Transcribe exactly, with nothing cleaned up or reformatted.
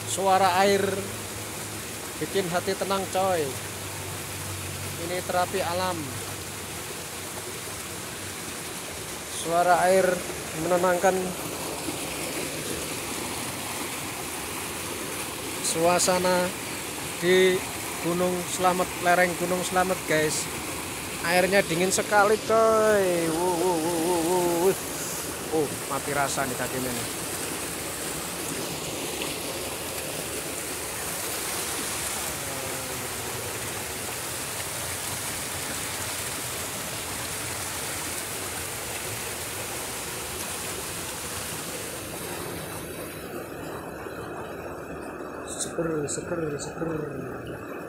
Suara air bikin hati tenang coy. Ini terapi alam. Suara air menenangkan suasana di Gunung Slamet, lereng Gunung Slamet guys. Airnya dingin sekali coy. Wuh, wuh, wuh, wuh, wuh. Oh, mati rasa nih kaki ini. Seger, seger, seger.